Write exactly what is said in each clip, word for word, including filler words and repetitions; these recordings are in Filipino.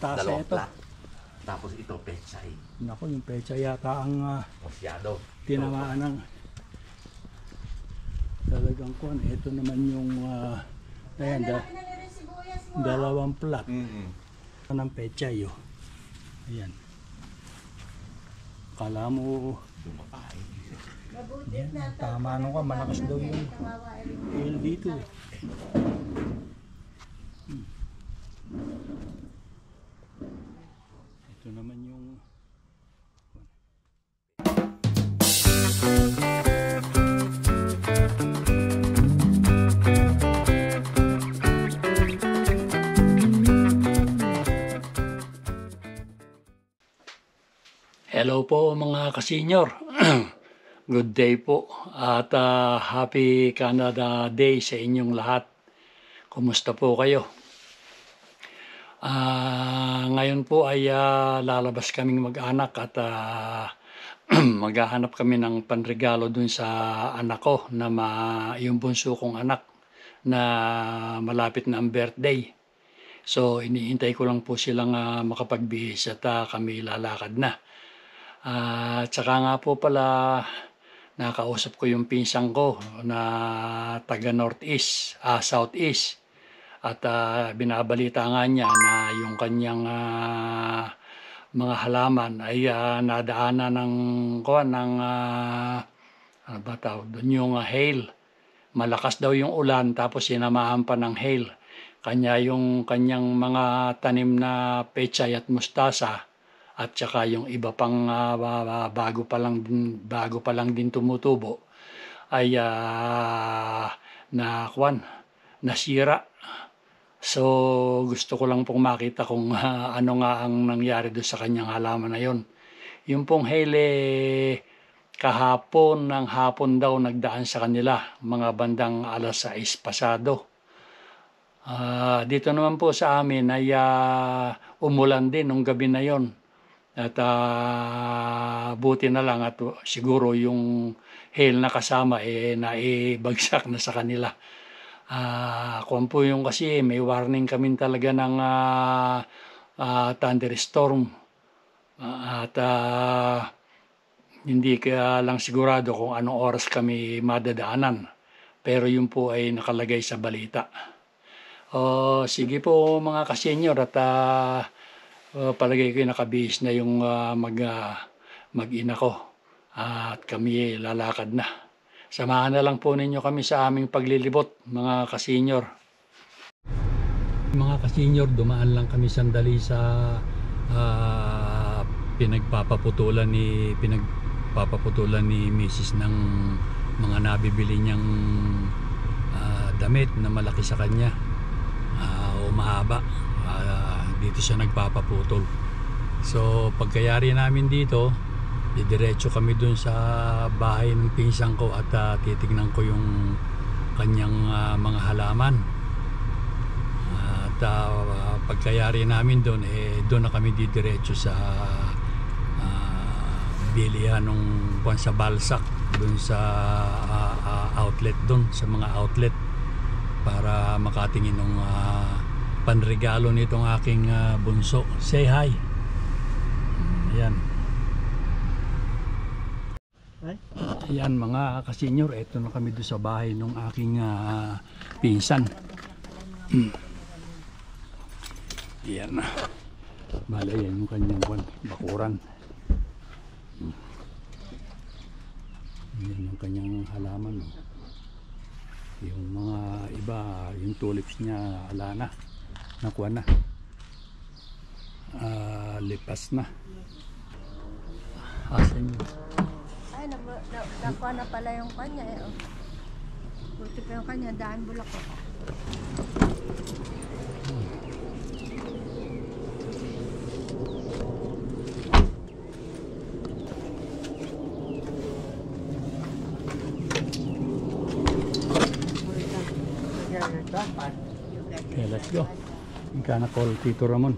mustasa dalawang ito. plat. Tapos ito, pechay. Naku, yung pecha yata ang uh, Masyado. tinamaan ng talagang kuwan. Ito naman yung uh, ayan, da, dalawang plat Mm-hmm. ng pechay. Oh. Ayan. Kala mo Dumapay. yan, tama nung ka, malakas daw yung hail dito. Eh. Hmm. Ito naman yung hello po mga kasenyor. Good day po at uh, happy Canada Day sa inyong lahat. Kumusta po kayo? Uh, ngayon po ay uh, lalabas kaming mag-anak at uh, maghahanap kami ng panregalo dun sa anak ko na ma, yung bunso kong anak na malapit na ang birthday. So iniintay ko lang po silang uh, makapagbihis at uh, kami lalakad na. Uh, at saka nga po pala nakausap ko yung pinsang ko na taga Northeast, uh, Southeast. At uh, binabalita nga niya na yung kanyang uh, mga halaman ay uh, nadaanan ng kuwan ng uh, ano ba tawag doon, yung uh, hail. Malakas daw yung ulan tapos sinamahan pa ng hail. Kanya yung kanyang mga tanim na pechay at mustasa at saka yung iba pang uh, bago pa lang din, bago pa lang din tumutubo ay uh, na kuwan, nasira. So gusto ko lang pong makita kung uh, ano nga ang nangyari doon sa kanyang halaman na yon. Yung pong hail eh, kahapon ng hapon daw nagdaan sa kanila, mga bandang alas sais pasado. Uh, dito naman po sa amin ay uh, umulan din nung gabi na yon. At uh, buti na lang at uh, siguro yung hail na kasama eh naibagsak na sa kanila. Ah, uh, kung po yung kasi may warning kami talaga ng uh, uh, thunderstorm. Uh, at uh, hindi kaya lang sigurado kung anong oras kami madadaanan. Pero yun po ay nakalagay sa balita. Uh, sige po mga kasenyor at uh, uh, palagay ko nakabihis na yung uh, mag, uh, mag-ina ko. Uh, at kami lalakad na. Samahan na lang po ninyo kami sa aming paglilibot, mga kasenyor. Mga kasenyor, dumaan lang kami sandali sa uh, pinagpapaputulan ni pinagpapaputulan ni Missus ng mga nabibili niyang uh, damit na malaki sa kanya uh, o mahaba. Uh, dito siya nagpapaputol. So pagkayari namin dito, didiretso kami dun sa bahay ng pinsang ko at uh, titignan ko yung kanyang uh, mga halaman. Uh, at uh, pagkayari namin dun, eh, dun na kami didiretso sa uh, bilihan ng buwan sa Balsac, dun sa uh, uh, outlet dun, sa mga outlet para makatingin ng uh, panregalo nitong aking uh, bunso. Say hi. Ayan. Ayan mga kasenyor, eto na kami doon sa bahay ng aking uh, pinsan. Ayan na. Bala yan yung kanyang bakuran. Ayan yung kanyang halaman. Yung mga iba, yung tulips niya ala na. Nakuha na. Uh, lipas na. Asan yun? Ay, nakuha na pala yung kanya eh. Oh. Buti pa yung kanya, daan bulak ko. Hmm. Okay, let's go. Ika na call Tito Ramon.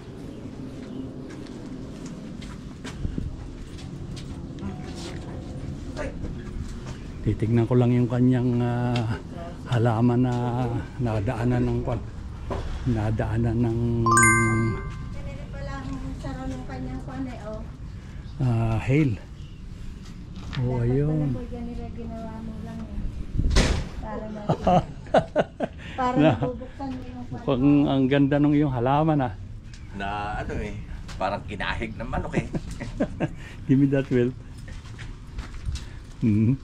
Titignan ko lang yung kanyang uh, halaman na nadaanan ng nadaanan ng kanyang kwan eh, oh. Ah, hail. Oh, Dapat ayun. pala po ganila ginawa mo lang eh. Para natin. Para Na. nabubuksan mo yung kwan. Mukhang ang ganda ng iyong halaman ah. Na ano eh, parang kinahig ng manok eh. Give me that well. Hmm.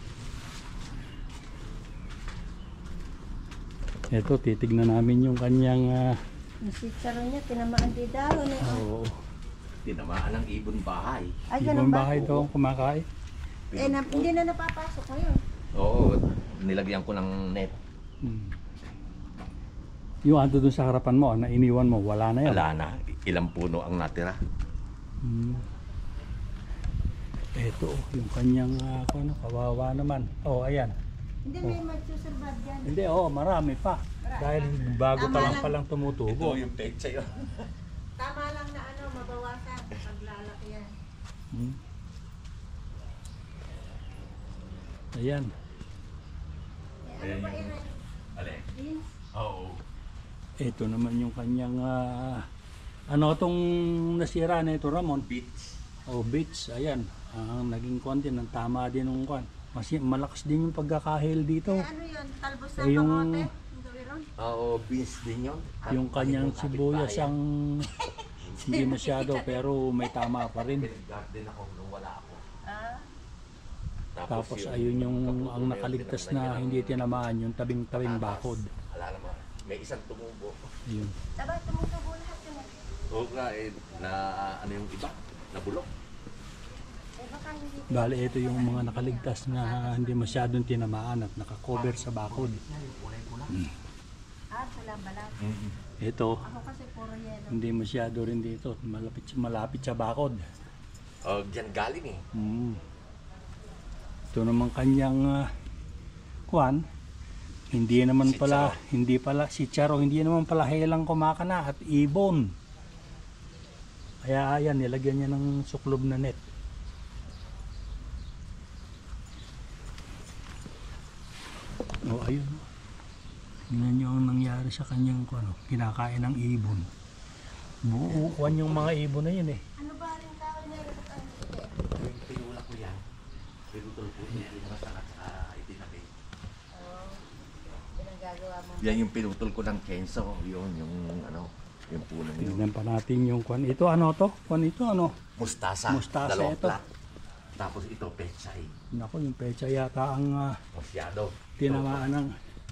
Ito, titignan namin yung kanyang ah, Yung sitsaro niya, tinamaan di dahon eh. Oh. oh, Tinamaan ng ibon bahay. Ay, ganun ibang ba? bahay daw ang kumakain. Eh, na, hindi na napapasok ngayon. Oo, nilagyan ko ng net. Hmm. Yung ando dun sa harapan mo, na iniwan mo, wala na yan. Wala na, ilang puno ang natira. Hmm. Ito, yung kanyang uh, ano, kawawa naman. Oh, ayan. Hindi, may magsusurvive dyan. Hindi, oh, marami pa. Dahil bago pa lang palang tumutubo. Ito yung pecha yun. Tama lang na ano, mabawasan paglalaki yan. Hmm. Ayan. Eh, ano ba Ayan yun? Alin? Beans? Oo. Ito naman yung kanyang ah, ano itong nasira na ito, Ramon? Beets. Oh, beets. Ayan. Ang naging konti ng tama din ng kwan. Mas malakas din yung pagkakahil dito. Eh, ano yun? Talbos ng Eh, yung- kamote? Yung gawin ron? Oo, beans din yun. Yung kanyang sibuyas ang hindi masyado pero may tama pa rin. Garden ako nung wala ako. Ah, Tapos ayun yung ang nakaligtas na hindi tinamaan yung tabing-tabing bakod. Wala naman. May isang tumubo. Ayun. diba tumutubo lahat yun eh. Oo nga eh, na ano yung iba? Nabulok. Eh, baka hindi. Bale, ito yung mga nakaligtas na hindi masyadong tinamaan at nakakover sa bakod. Ah, sila balat. Ito, Ako kasi puro yelo. hindi masyado rin dito. Malapit, malapit sa bakod. Oh, diyan galing eh. Mm. Ito naman kanyang uh, kwan. Hindi naman Si pala, hindi pala, si Charo, hindi naman pala helang kumakana at ibon. Kaya ayan, nilagyan niya ng suklob na net. O ayun. Tingnan niyo ang nangyari sa kanyang ano, kinakain ng ibon. Buukuan yung mga ibon na yun eh. Ano ba rin tao niya? Yung pinula ko yan. Pinutol po niya. Yung masakit sa itinabi. Oo. Pinanggagawa mo. Yan yung pinutol ko ng kenso. Yun, yung ano, yung puno yun. Tingnan pa natin yung kwan. Ito ano to? Kwan ito ano? Mustasa. Mustasa dalawang ito. plat. Tapos ito, pechay. Nako, yung pecha yata ang uh, Masyado. tinamaan ng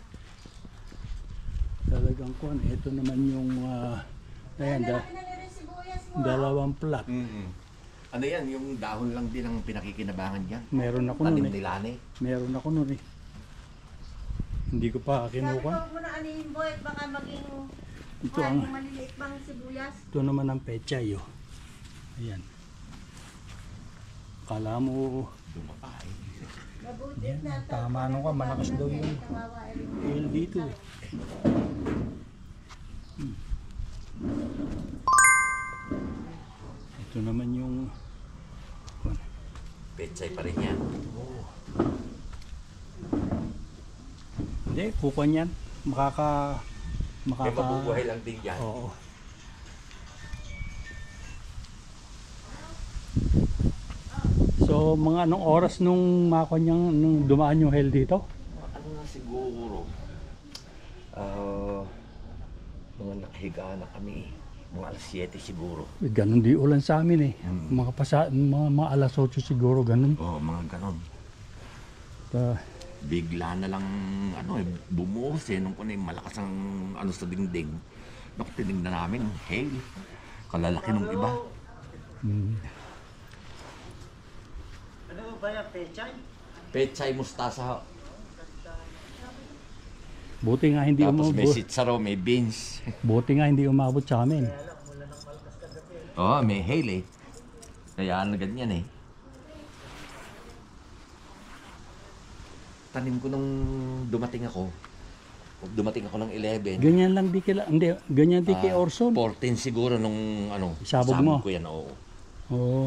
talagang kwan. Ito naman yung uh, ayan, da, Pinali rin sibuyas mo. dalawang plat. Mm-hmm. Ano yan, yung dahon lang din ang pinakikinabangan niyan. Meron ako Tanim nun eh. nila eh. Meron ako nun eh. Hindi ko pa Sabi ko, kinukuha. huwag mo na anihin boy at baka maging Ito kwan, ang, yung maliliit pang sibuyas. ito naman ang pecha yo. Ayan. Kala mo, Dumapay. Mabuti yan, na. tama nung ka, malakas daw yung Kawawa rin. hail dito eh. Hmm. Ito naman yung kwan. Pechay pa rin yan. Hindi, kukuha niyan. Makaka... May Makaka... mabubuhay lang din yan. Oo. So, mga anong oras nung makuha niyang, nung dumaan yung hell dito? Ano na siguro? Ah, mga nakahiga na kami. Mga alas siyete siguro. Eh, ganun di ulan sa amin eh. Mga, pasa, mga, mga alas otso siguro, ganun. Oo, oh, mga ganon. Uh, Bigla na lang, ano eh, bumuhos eh. Nung kuna yung malakas ang ano sa dingding. Naku, tinignan namin, hail. Kalalaki nung iba. mm, Ano ba yan, pechay? Pechay mustasa. buti nga hindi Tapos may umabot. sitsaro, may beans. Buti nga hindi umabot sa amin. Oo, oh, may hail eh. Kaya na ganyan eh. Tanim ko nung dumating ako. Dumating ako ng eleven. Ganyan lang di kila, hindi, ganyan di kay Ah, Orson. fourteen siguro nung ano. Sabog mo? ko yan, oo. Oo.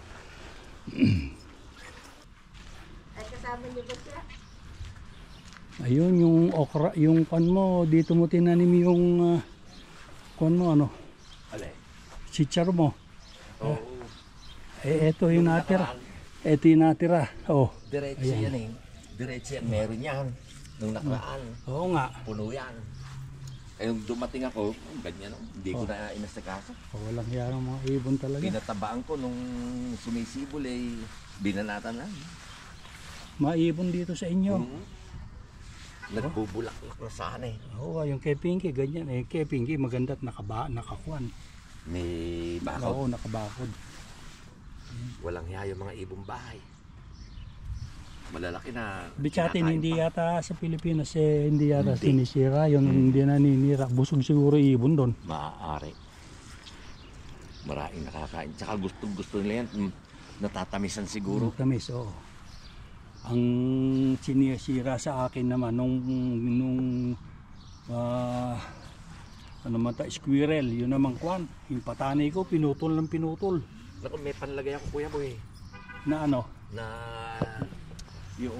Ay, kasama niyo ba siya? Ayun, yung okra, yung kwan mo, dito mo tinanim yung uh, kwan mo, ano, Ale. sitsaro mo. Oo. Eh, eto yung natira. Eto yung natira. Oh, Diretso Ayan. yan eh. Diretso yan. Meron yan. Nung nakaraan. oo nga. Puno yan. Eh, nung dumating ako, ganyan, no? Hindi ko na inasikaso. Oh, walang hiya ng mga ibon talaga. Pinatabaan ko nung sumisibol eh, binanatan na. Maibon dito sa inyo. Mm. Nagbubulaklak na sana eh. Oo, yung kay Pinky, ganyan eh. Kay Pinky, maganda at nakaba, nakakuan. May bakaw. Oo, nakabakod. Walang hiya yung mga ibong bahay. Malalaki na. Bichatin, kinakain hindi pa. yata sa Pilipinas eh, hindi yata Hindi. sinisira. Yun, hindi naninira. Busog siguro ibon doon. Maaari. Maraming nakakain. Tsaka gustong gusto nila yan. Mm, natatamisan siguro. Tamis, oo. Ang sinisira sa akin naman nung nung ah, ano man ta, squirrel, yun naman kwan. Yung patanay ko pinutol ng pinutol. Naku, may panlagay ako kuya boy. Na ano? Na yung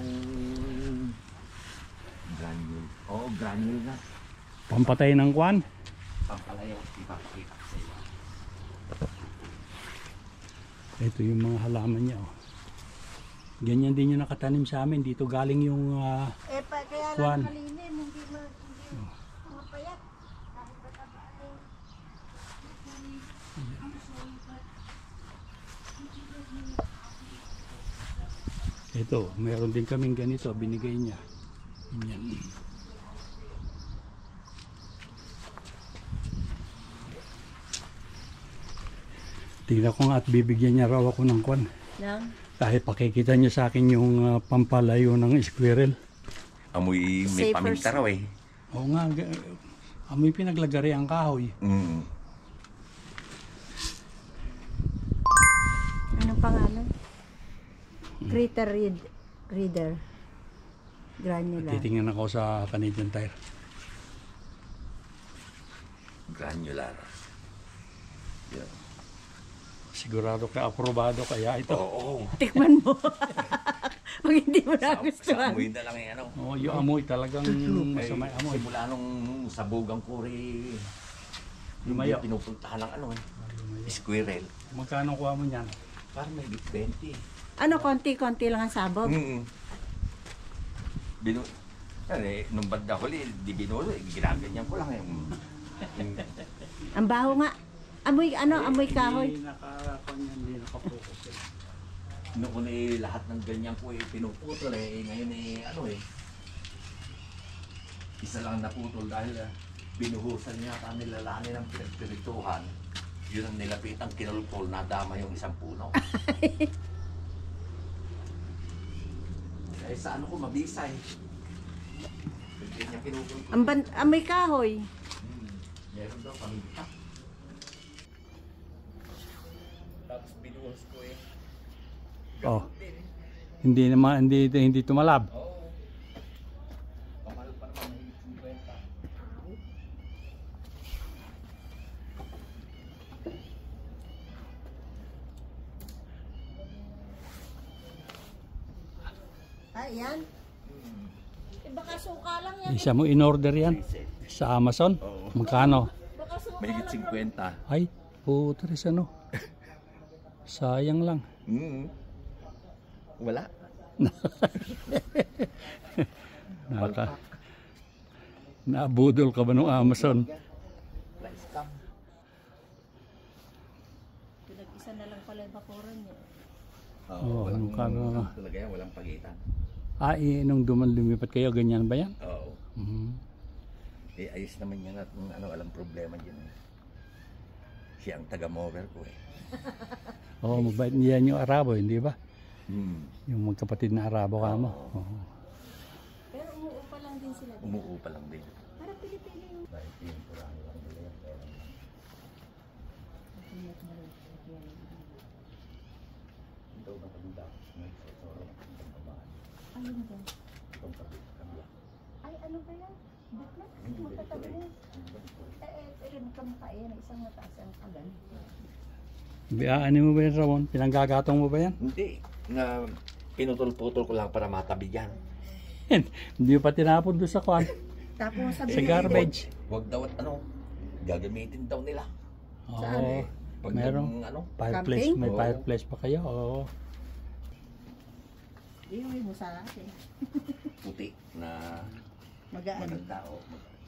granule. Oo, granule na. Pampatay ng kwan. Pampalayo. Ipapakita ko sa iyo. Ito yung mga halaman niya. Oh. Ganyan din yung nakatanim sa amin. Dito galing yung ah, Eh, pa, kaya Juan. lang kalinin, hindi ma, hindi mapayat. Kahit mataba eh. ito, meron din kaming ganito, binigay niya. Yan. Tingnan ko nga at bibigyan niya raw ako ng kwan. Nang? Dahil pakikita niya sa akin yung ah, pampalayo ng squirrel. Amoy may Safer paminta raw eh. Oo nga, ga- amoy pinaglagari ang kahoy. Mm. Anong pangalan? Critter read, Reader. Granular. Titingnan ako sa Canadian Tire. Granular. Yeah. Sigurado ka aprobado kaya ito. Oo. Tikman mo. Pag hindi mo Sa, sa nagustuhan. amoy na lang eh, ano. Oh, yung amoy talagang masama yung amoy. Simula nung sabugang kuri, Lumayo. hindi pinupuntahan ng ano eh. Squirrel. Magkano kuha mo niyan? Parang may twenty. Ano, konti-konti lang ang sabog? Mm-mm. Binu... Yan eh, nung banda huli, di binulo eh. Ginaganyan ko lang eh. Mm. Ang baho nga. Amoy, ano, amoy kahoy. Hindi nakakuha niyan, hindi nakapokus. Eh. Noon eh, lahat ng ganyan ko eh, pinuputol eh. Ngayon eh, ano eh. Isa lang naputol dahil ah, binuhusan niya ka nilalani ng pinagpirituhan. Yun ang nilapitang kinulpol, nadama yung isang puno. Eh, sa ano ko, mabisa eh. Hindi niya kinupulpul. Ang ban- amoy kahoy. Hmm, meron daw paminta. Tapos binuhos ko eh. Oh. Hindi naman hindi hindi tumalab. Oo. Kamahal pa naman ng fifty. Ah, yan? Eh, baka suka lang yan. Isa mo in order yan sa Amazon. Oo. Magkano? Baka suka Mahigit lang. fifty. Ay, putres ano. Sayang lang. Mm. Wala. Naka Nabudol ka ba ng Amazon? Rice cam. Pinag-isa na lang pala yung bakuran niya. Oo, walang, magkano? talaga yan, walang pagitan. Ah, eh, nung duman lumipat kayo, ganyan ba yan? Oo. Mhm. Eh, ayos naman yan at kung ano, alam problema dyan. Eh. Siya ang taga-mover ko eh. Oo, mabait niyan yung Arabo, hindi ba? Hmm. Yung magkapatid na Arabo ka mo. Oo. Pero umuupa lang din sila. Umuupa lang din. Para pili-pili yung... Dahil pinipurahan lang nila yan. Kaya lang. Ito ang paganda. Nagsasoro ng babae. Ayun ba? Itong pagkakabla. Ay, ano ba yan? Bakit? Magkatabi. Eh, eh, pero magkamukha yan. Isang mataas ang kagan. Ano mo ba yan, Ramon? Pinanggagatong mo ba yan? Hindi. Na pinutol-putol ko lang para matabi yan. Hindi pa tinapon doon sa kwan. Tapos sabi Sa garbage. Huwag daw at ano, gagamitin daw nila. Oo. Pag Meron. yung, ano, Fireplace, Camping? may Oo. fireplace pa kayo? Oo. Iuwi mo sa akin. puti na Magaan. maganda. Oh.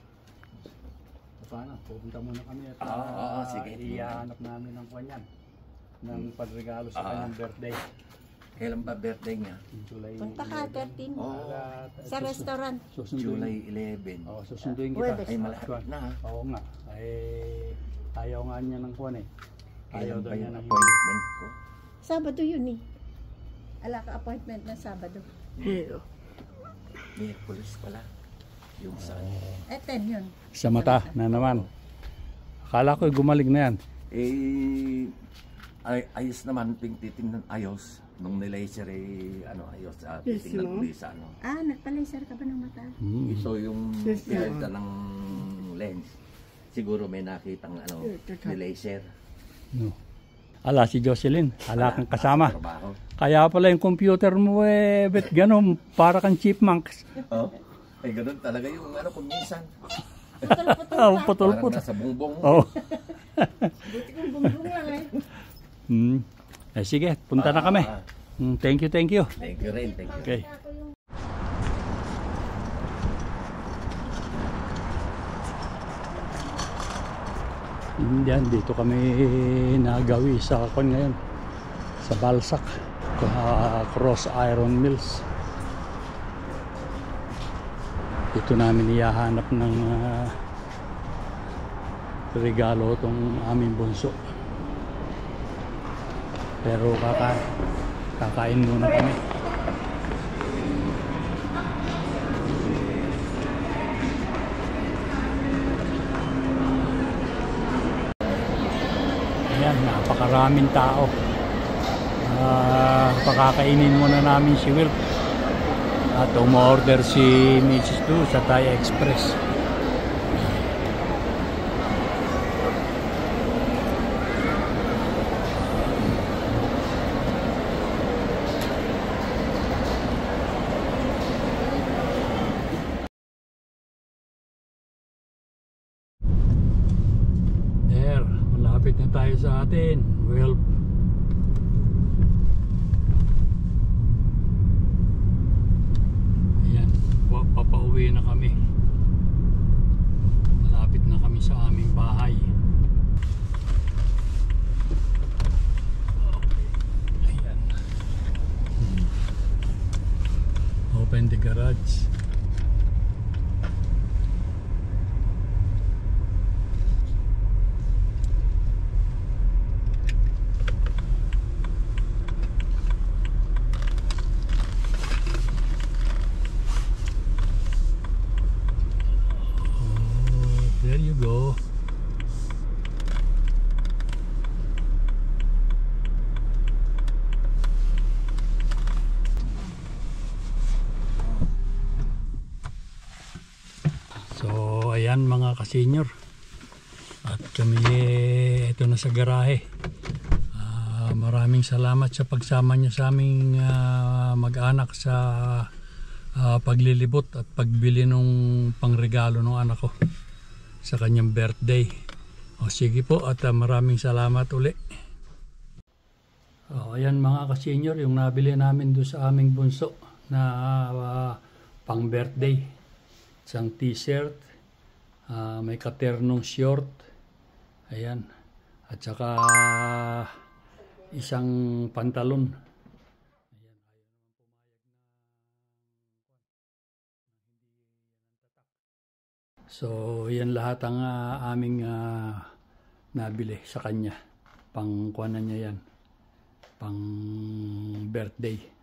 Paano? Pupunta muna kami at Ah, ah, ah, sige. ihahanap namin ng kanyan ng panregalo sa Ah. kanyang birthday. Kailan ba birthday niya? July Punta ka, thirteen. Oh, At Sa restaurant. Susunduin. July eleven. Oo, susunduin kita. Huwebes. Ay, malapit na. Oo nga. Ay, ayaw nga niya ng kuwan eh. Ayaw Kailan daw ba niya yung ng appointment ko? Sabado yun eh. Ala ka appointment na Sabado. Miyerkules pala. Yung sa Eh, ten yun. Sa mata na naman. Akala ko gumaling na yan. Eh, ay, ayos naman, ting titingnan ayos. Nung nilaser eh, ano, ayos. Uh, titingnan ulit sa ano. Ah, nagpa-laser ka ba ng mata? Hmm. Ito yung pinagda ng lens. Siguro may nakitang ano, nilaser. No. Ala, si Jocelyn. Ala kang kasama. Trabaho. Kaya pala yung computer mo eh, bet ganun, para kang chipmunk. Oh, ay ganun talaga yung ano kung minsan. Oh, Parang putol-putol. nasa bungbong. Oh. Buti kong bungbong lang eh. Hmm. Eh, sige, punta na kami. Ah, Hmm, thank you, thank you. thank you rin, thank you. Okay. Yan, dito kami nagawi sa kon ngayon. Sa Balsac. Uh, Cross Iron Mills. Dito namin ihahanap ng uh, regalo itong aming bunso. Pero kaka kakain muna kami. Ayan, napakaraming tao. Ah, pakakainin muna namin si Will. At umorder si Missus Du sa Thai Express. There, malapit na tayo sa atin. Well, ayan, wa- papauwi na kami. Malapit na kami sa aming bahay. Okay. Ayan. Hmm. Open the garage. There you go. So, ayan mga ka-senior. At kami eh, ito na sa garahe. Ah, maraming salamat sa pagsama niyo sa aming ah, mag-anak sa ah, paglilibot at pagbili ng pangregalo ng anak ko sa kanyang birthday. O sige po at uh, maraming salamat uli. O ayan mga ka-senior, yung nabili namin doon sa aming bunso na uh, pang birthday. Isang t-shirt, uh, may katernong short, ayan, at saka isang pantalon. So, yan lahat ang uh, aming uh, nabili sa kanya. Pang kuwanan niya yan. Pang birthday.